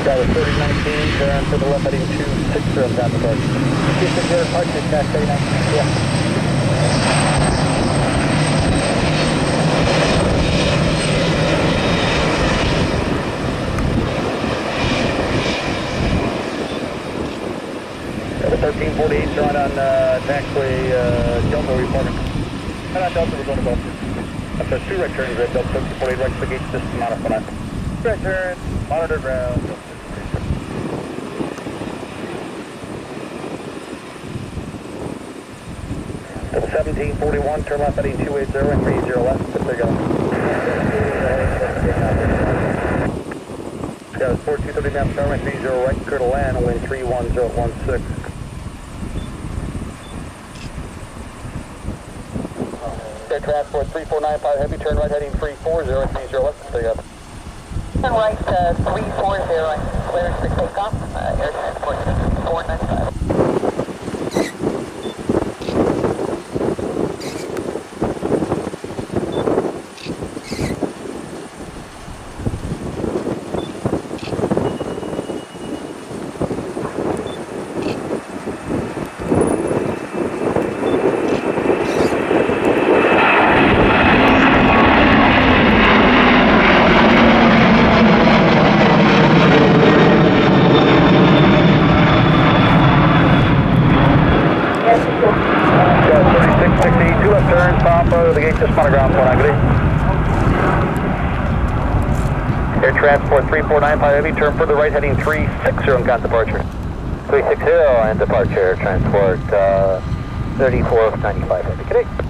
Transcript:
Tower 3019, turn for the left heading 260 on time departure. 260 departure, Tower 3019, yeah. The 1348 drawing on taxiway Delta reporting. Right on Delta, we're going to go. After 2 right turns, red Delta 1348 right to the gate system modified. Right turn, monitor ground. To the 1741, turn left heading 280 and 30 left, there you go. Got a 4230 map star, 30 right, clear to land, wind 31016. Air transport 3495 heavy, turn right heading 340 and 30 left, there you go. Turn right 340 and clearance for takeoff, air transport 3495. Air transport 3495 heavy, turn further right heading 360 on count departure. 360 and departure, transport 3495 heavy.